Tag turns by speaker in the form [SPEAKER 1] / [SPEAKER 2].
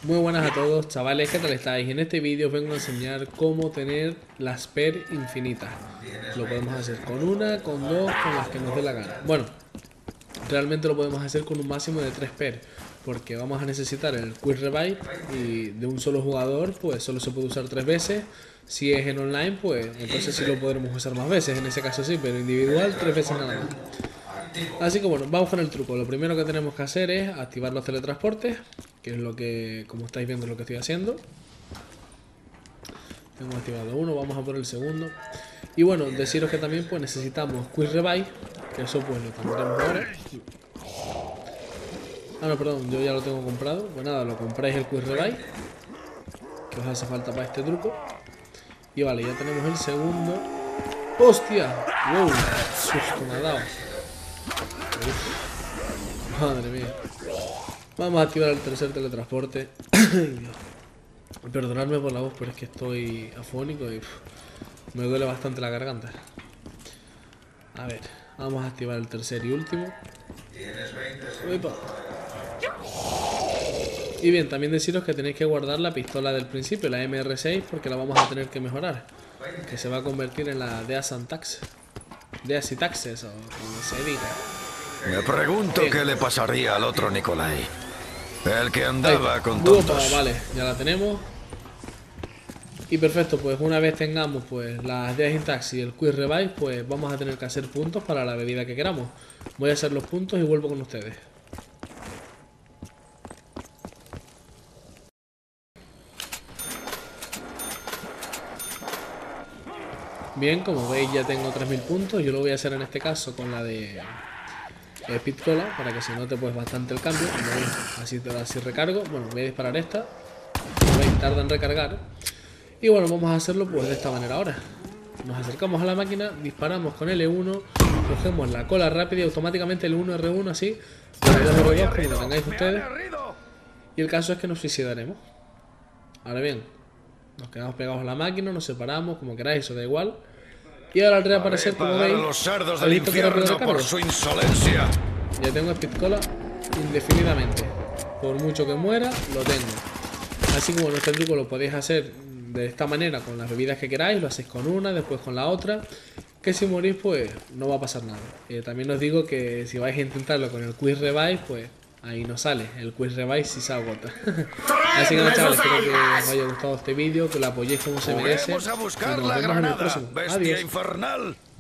[SPEAKER 1] Muy buenas a todos, chavales, ¿qué tal estáis? En este vídeo os vengo a enseñar cómo tener las PER infinitas. Lo podemos hacer con una, con dos, con las que nos dé la gana. Bueno, realmente lo podemos hacer con un máximo de 3 PER, porque vamos a necesitar el Quick Revive y de un solo jugador pues solo se puede usar 3 veces. Si es en online pues entonces sí lo podremos usar más veces, en ese caso sí, pero individual 3 veces nada más. Así que bueno, vamos con el truco. Lo primero que tenemos que hacer es activar los teletransportes, que es lo que, como estáis viendo, lo que estoy haciendo. Tengo activado uno, vamos a por el segundo. Y bueno, deciros que también pues necesitamos Quick Revive, que eso pues lo tendremos ahora. Ah, no, perdón, yo ya lo tengo comprado. Pues nada, lo compráis el Quick Revive, que os hace falta para este truco. Y vale, ya tenemos el segundo. ¡Hostia! ¡Wow! Susto me ha dado. Uf, madre mía. Vamos a activar el tercer teletransporte. Perdonadme por la voz, pero es que estoy afónico y me duele bastante la garganta. A ver, vamos a activar el tercer y último. Uepa. Y bien, también deciros que tenéis que guardar la pistola del principio, la MR6, porque la vamos a tener que mejorar, que se va a convertir en la Death and Taxes. Death y Taxes, o como se diga.
[SPEAKER 2] Me pregunto qué le pasaría al otro Nikolai. El que andaba con
[SPEAKER 1] Opa,
[SPEAKER 2] tontos.
[SPEAKER 1] vale, ya la tenemos. Y perfecto, pues una vez tengamos pues las Death and Taxes y el Quick Revive, pues vamos a tener que hacer puntos para la bebida que queramos. Voy a hacer los puntos y vuelvo con ustedes. Bien, como veis ya tengo 3000 puntos. Yo lo voy a hacer en este caso con la de Pit Cola, para que se note pues bastante el cambio. Como veis, así recargo. Bueno, voy a disparar esta. Como veis, tarda en recargar. Y bueno, vamos a hacerlo pues de esta manera ahora. Nos acercamos a la máquina, disparamos con L1, cogemos la cola rápida y automáticamente L1, R1 así, R2, R2, como lo tengáis ustedes. Y el caso es que nos suicidaremos. Ahora bien, nos quedamos pegados a la máquina, nos separamos, como queráis, eso da igual. Y ahora al reaparecer, como veis,
[SPEAKER 2] Los cerdos
[SPEAKER 1] ¿ha
[SPEAKER 2] del
[SPEAKER 1] visto que rápido
[SPEAKER 2] infierno
[SPEAKER 1] recargo?
[SPEAKER 2] por su insolencia.
[SPEAKER 1] Ya tengo Speed Cola indefinidamente. Por mucho que muera, lo tengo. Así que bueno, este truco lo podéis hacer de esta manera con las bebidas que queráis. Lo hacéis con una, después con la otra. Que si morís, pues no va a pasar nada. También os digo que si vais a intentarlo con el Quick Revive, pues ahí no sale. El Quick Revive sí se agota. Así que nada, chavales, espero que os haya gustado este vídeo, que lo apoyéis como se merece.
[SPEAKER 2] Vamos a buscar
[SPEAKER 1] Y nos
[SPEAKER 2] la
[SPEAKER 1] vemos en el
[SPEAKER 2] granada,
[SPEAKER 1] próximo.
[SPEAKER 2] bestia
[SPEAKER 1] Adiós.
[SPEAKER 2] infernal.